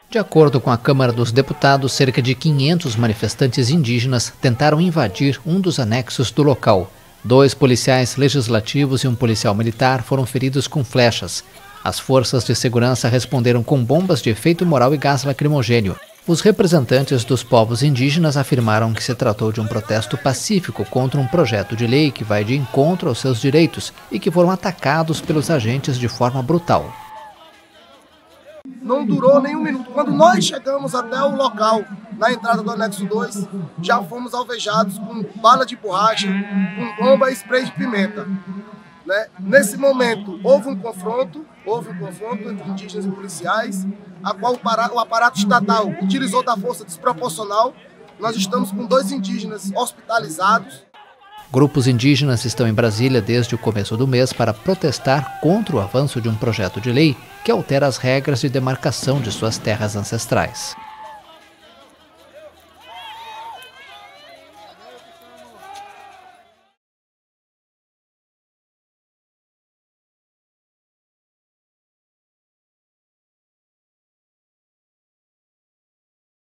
De acordo com a Câmara dos Deputados, cerca de 500 manifestantes indígenas tentaram invadir um dos anexos do local. 2 policiais legislativos e um policial militar foram feridos com flechas. As forças de segurança responderam com bombas de efeito moral e gás lacrimogêneo. Os representantes dos povos indígenas afirmaram que se tratou de um protesto pacífico contra um projeto de lei que vai de encontro aos seus direitos e que foram atacados pelos agentes de forma brutal. Não durou nem um minuto. Quando nós chegamos até o local, na entrada do anexo 2, já fomos alvejados com bala de borracha, com bomba e spray de pimenta. Nesse momento, houve um confronto entre indígenas e policiais, a qual o aparato estatal utilizou da força desproporcional. Nós estamos com 2 indígenas hospitalizados. Grupos indígenas estão em Brasília desde o começo do mês para protestar contra o avanço de um projeto de lei que altera as regras de demarcação de suas terras ancestrais.